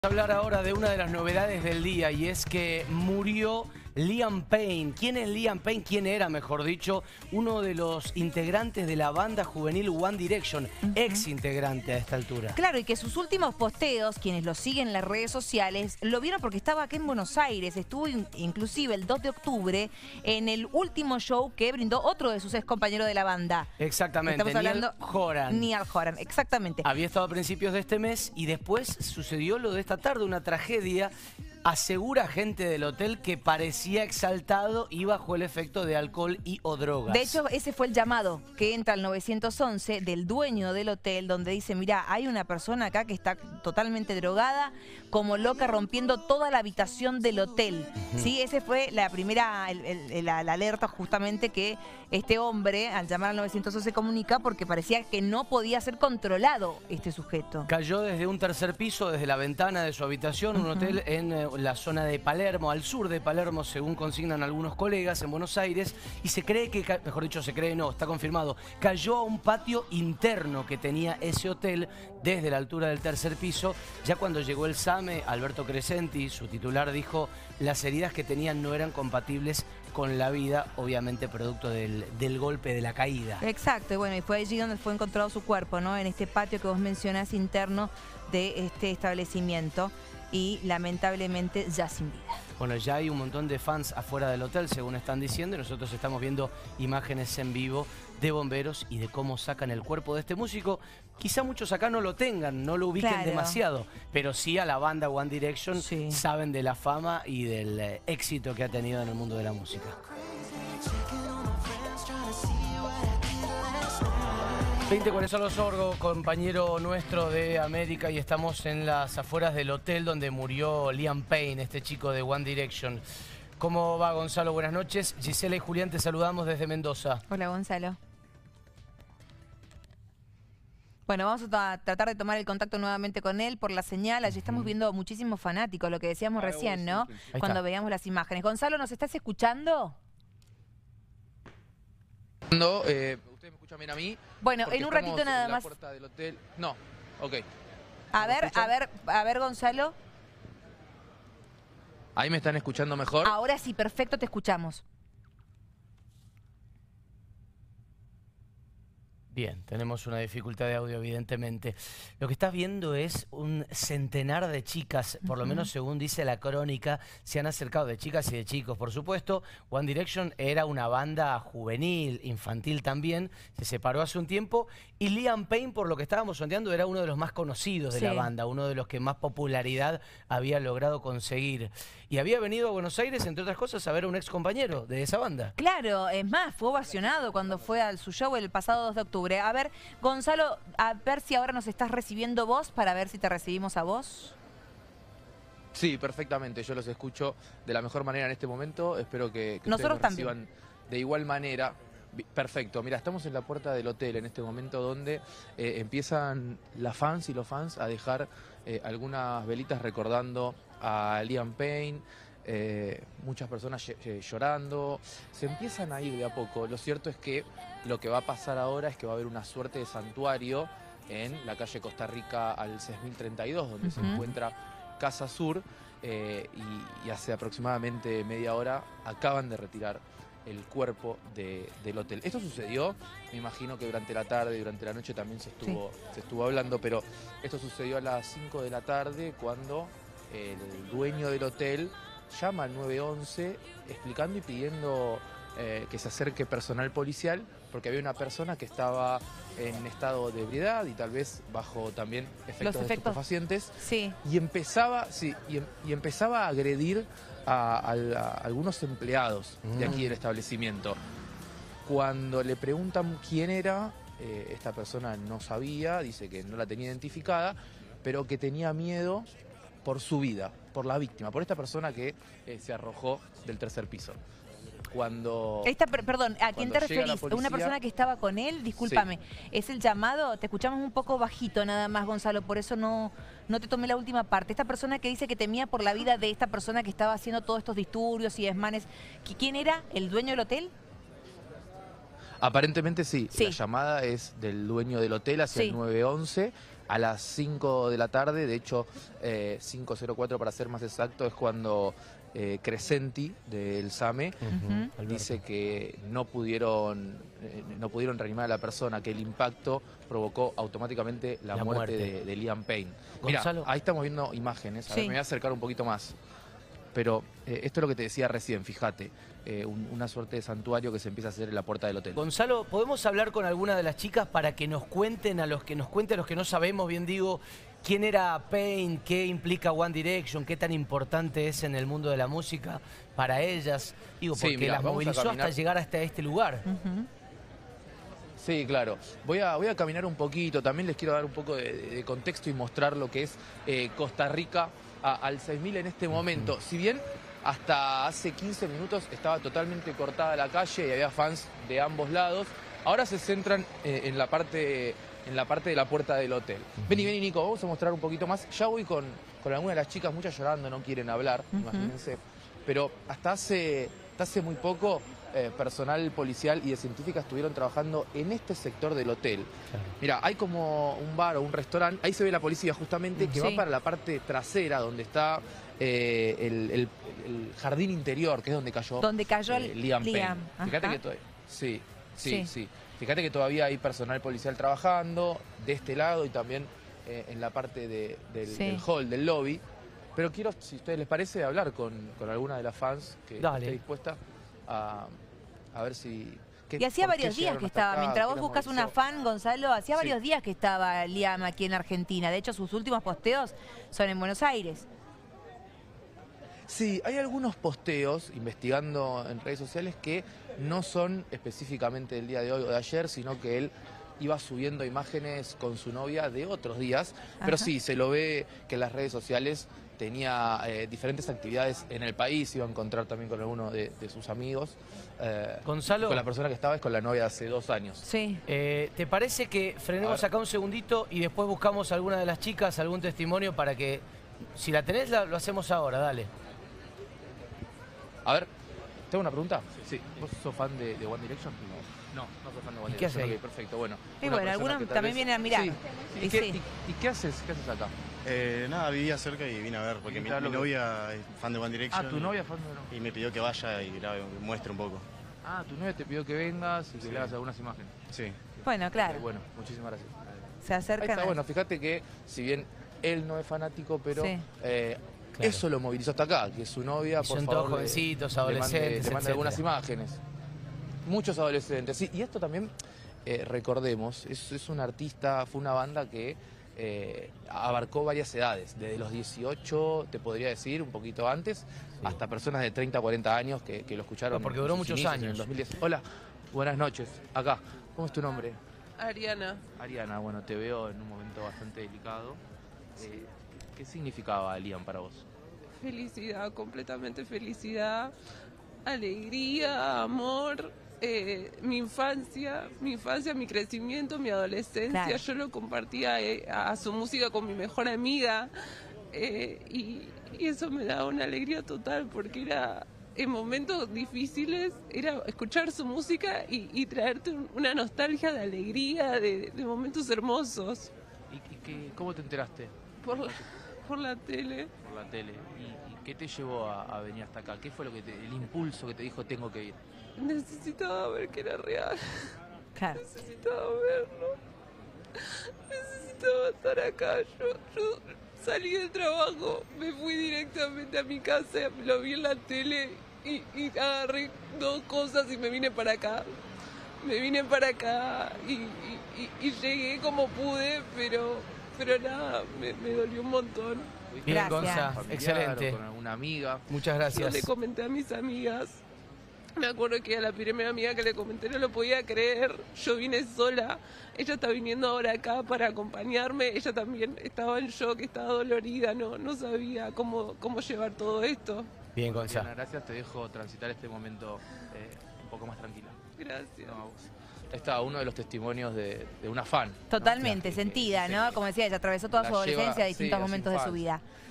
Hablar ahora de una de las novedades del día y es que murió Liam Payne. ¿Quién es Liam Payne? ¿Quién era, mejor dicho? Uno de los integrantes de la banda juvenil One Direction, ex integrante a esta altura. Claro, y que sus últimos posteos, quienes lo siguen en las redes sociales, lo vieron porque estaba acá en Buenos Aires. Estuvo inclusive el 2 de octubre en el último show que brindó otro de sus ex compañeros de la banda. Exactamente, Niall Horan. Niall Horan, exactamente. Había estado a principios de este mes y después sucedió lo de esta tarde, una tragedia. Asegura gente del hotel que parecía exaltado y bajo el efecto de alcohol y o drogas. De hecho, ese fue el llamado que entra al 911 del dueño del hotel, donde dice, mira, hay una persona acá que está totalmente drogada, como loca, rompiendo toda la habitación del hotel. ¿Sí? Ese fue la primera, la alerta justamente que este hombre, al llamar al 911, comunica porque parecía que no podía ser controlado este sujeto. Cayó desde un tercer piso, desde la ventana de su habitación, un hotel en la zona de Palermo, al sur de Palermo, según consignan algunos colegas en Buenos Aires, y se cree que, mejor dicho, se cree no, está confirmado, cayó a un patio interno que tenía ese hotel desde la altura del tercer piso. Ya cuando llegó el SAME, Alberto Crescenti, su titular, dijo las heridas que tenían no eran compatibles con la vida, obviamente producto del golpe, de la caída. Exacto, y bueno, y fue allí donde fue encontrado su cuerpo, ¿no? En este patio que vos mencionás interno de este establecimiento, y lamentablemente ya sin vida. Bueno, ya hay un montón de fans afuera del hotel, según están diciendo, y nosotros estamos viendo imágenes en vivo de bomberos y de cómo sacan el cuerpo de este músico. Quizá muchos acá no lo tengan, no lo ubiquen demasiado, pero sí a la banda One Direction saben de la fama y del éxito que ha tenido en el mundo de la música. 20 con eso los Sorgo, compañero nuestro de América, y estamos en las afueras del hotel donde murió Liam Payne, este chico de One Direction. ¿Cómo va, Gonzalo? Buenas noches. Gisela y Julián, te saludamos desde Mendoza. Hola, Gonzalo. Bueno, vamos a tratar de tomar el contacto nuevamente con él por la señal. Allí estamos viendo muchísimos fanáticos, lo que decíamos recién, ¿no? Cuando veíamos las imágenes. Gonzalo, ¿nos estás escuchando? No, ¿ustedes me escuchan bien a mí? Bueno, en un ratito nada más. En la puerta del hotel. No, ok. A ver, Gonzalo. ¿Ahí me están escuchando mejor? Ahora sí, perfecto, te escuchamos. Bien, tenemos una dificultad de audio, evidentemente. Lo que estás viendo es un centenar de chicas, por lo menos según dice la crónica, se han acercado, de chicas y de chicos, por supuesto. One Direction era una banda juvenil, infantil también, se separó hace un tiempo, y Liam Payne, por lo que estábamos sondeando, era uno de los más conocidos de la banda, uno de los que más popularidad había logrado conseguir. Y había venido a Buenos Aires, entre otras cosas, a ver a un ex compañero de esa banda. Claro, es más, fue ovacionado cuando fue a su show el pasado 2 de octubre. A ver, Gonzalo, a ver si ahora nos estás recibiendo vos, para ver si te recibimos a vos. Sí, perfectamente. Yo los escucho de la mejor manera en este momento. Espero que nosotros ustedes me reciban de igual manera. Perfecto. Mira, estamos en la puerta del hotel en este momento donde empiezan las fans y los fans a dejar algunas velitas recordando a Liam Payne. Muchas personas llorando, se empiezan a ir de a poco. Lo cierto es que lo que va a pasar ahora es que va a haber una suerte de santuario en la calle Costa Rica al 6032, donde se encuentra Casa Sur, y hace aproximadamente media hora acaban de retirar el cuerpo del hotel. Esto sucedió, me imagino que durante la tarde, durante la noche también se estuvo hablando, pero esto sucedió a las 5 de la tarde cuando el dueño del hotel llama al 911 explicando y pidiendo que se acerque personal policial porque había una persona que estaba en estado de ebriedad y tal vez bajo también efectos de estupefacientes y empezaba a agredir a algunos empleados de aquí del establecimiento. Cuando le preguntan quién era, esta persona no sabía, dice que no la tenía identificada, pero que tenía miedo por su vida, por la víctima, por esta persona que se arrojó del tercer piso. Perdón, ¿a quién te referís? Policía, ¿una persona que estaba con él? Discúlpame. ¿Es el llamado? Te escuchamos un poco bajito nada más, Gonzalo, por eso no te tomé la última parte. Esta persona que dice que temía por la vida de esta persona que estaba haciendo todos estos disturbios y desmanes, ¿quién era? ¿El dueño del hotel? Aparentemente sí. La llamada es del dueño del hotel hacia el 911. a las 5 de la tarde, de hecho 5:04 para ser más exacto, es cuando Crescenti del SAME dice que no pudieron reanimar a la persona, que el impacto provocó automáticamente la muerte de Liam Payne. Mira, ahí estamos viendo imágenes, a ver, me voy a acercar un poquito más. Pero esto es lo que te decía recién, fíjate, una suerte de santuario que se empieza a hacer en la puerta del hotel. Gonzalo, ¿podemos hablar con alguna de las chicas para que nos cuenten, a los que no sabemos, bien digo, quién era Payne, qué implica One Direction, qué tan importante es en el mundo de la música para ellas? Digo, porque mirá, las movilizó hasta llegar hasta este lugar. Sí, claro. Voy a caminar un poquito, también les quiero dar un poco de contexto y mostrar lo que es Costa Rica al 6000 en este momento. Si bien hasta hace 15 minutos estaba totalmente cortada la calle y había fans de ambos lados, ahora se centran en la parte de la puerta del hotel. Vení, Nico, vamos a mostrar un poquito más. Ya voy con algunas de las chicas, muchas llorando, no quieren hablar, imagínense. Pero hasta hace muy poco, personal policial y de científica estuvieron trabajando en este sector del hotel. Claro. Mira, hay como un bar o un restaurante, ahí se ve la policía justamente, que va para la parte trasera, donde está el jardín interior, que es donde cayó Liam Payne. Fíjate que todavía... Sí. Fíjate que todavía hay personal policial trabajando de este lado y también en la parte del hall, del lobby. Pero quiero, si a ustedes les parece, hablar con alguna de las fans que esté dispuesta a ver si... Y hacía varios días que estaba, mientras vos buscas una fan, Gonzalo, hacía varios días que estaba Liam aquí en Argentina. De hecho, sus últimos posteos son en Buenos Aires. Sí, hay algunos posteos, investigando en redes sociales, que no son específicamente del día de hoy o de ayer, sino que él iba subiendo imágenes con su novia de otros días. Pero sí, se lo ve que en las redes sociales tenía diferentes actividades en el país, iba a encontrar también con alguno de sus amigos. Gonzalo, con la persona que estaba es con la novia de hace 2 años. Sí. ¿Te parece que frenemos acá un segundito y después buscamos a alguna de las chicas, algún testimonio para que, si la tenés, lo hacemos ahora, dale. A ver, ¿tengo una pregunta? Sí. ¿Vos sos fan de One Direction? No soy fan de One Direction. ¿Qué haces ahí? Perfecto, bueno. Y bueno, algunos también vienen a mirar. Sí. ¿Y qué haces acá? Nada, vivía cerca y vine a ver, porque mi novia es fan de One Direction. Ah, ¿tu novia es fan de One Direction? Y me pidió que vaya y muestre un poco. Ah, tu novia te pidió que vengas y que le hagas algunas imágenes. Sí. Bueno, claro. Bueno, muchísimas gracias. Se acercan. Ahí está, bueno, fíjate que si bien él no es fanático, pero eso lo movilizó hasta acá, que su novia, por son favor, todos jovencitos, adolescentes, le mande algunas imágenes. Muchos adolescentes, sí. Y esto también, recordemos, es un artista, fue una banda que abarcó varias edades, desde los 18, te podría decir, un poquito antes, hasta personas de 30, 40 años que lo escucharon. Porque duró muchos años. En el 2010. Hola, buenas noches. Acá, ¿cómo es tu nombre? Ariana. Ariana, bueno, te veo en un momento bastante delicado. ¿Qué significaba Liam para vos? Felicidad, completamente felicidad, alegría, amor, mi infancia, mi crecimiento, mi adolescencia. Claro. Yo lo compartía a su música con mi mejor amiga y eso me daba una alegría total porque era... En momentos difíciles era escuchar su música y traerte una nostalgia de alegría, de momentos hermosos. ¿Y cómo te enteraste? Por la tele. Por la tele. ¿Y qué te llevó a venir hasta acá? ¿Qué fue el impulso que te dijo tengo que ir? Necesitaba ver que era real. Claro. Necesitaba verlo. Necesitaba estar acá. Yo salí del trabajo, me fui directamente a mi casa, lo vi en la tele y agarré 2 cosas y me vine para acá. Me vine para acá y llegué como pude, pero nada, me dolió un montón. Bien, Gonza, excelente. Con alguna amiga. Muchas gracias. Yo le comenté a mis amigas. Me acuerdo que a la primera amiga que le comenté no lo podía creer. Yo vine sola. Ella está viniendo ahora acá para acompañarme. Ella también estaba en shock, estaba dolorida. No sabía cómo llevar todo esto. Bien, Gonza. Gracias, te dejo transitar este momento un poco más tranquila. Gracias. Está uno de los testimonios de una fan. Totalmente, ¿no? Sentida, ¿no? Como decía, ella atravesó toda su adolescencia a distintos momentos de su vida.